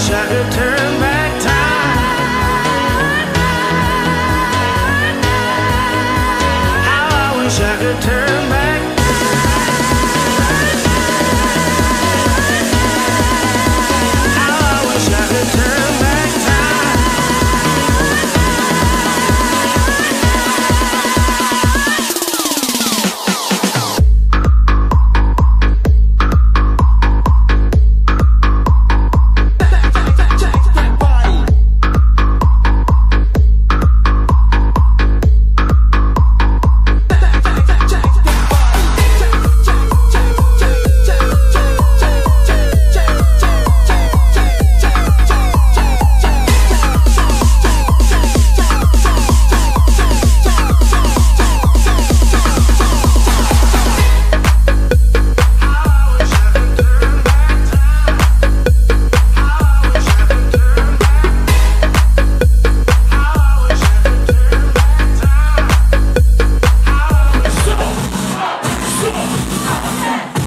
wish I could turn back time. How I wish I could turn back. How I wish I could turn back time. Yeah.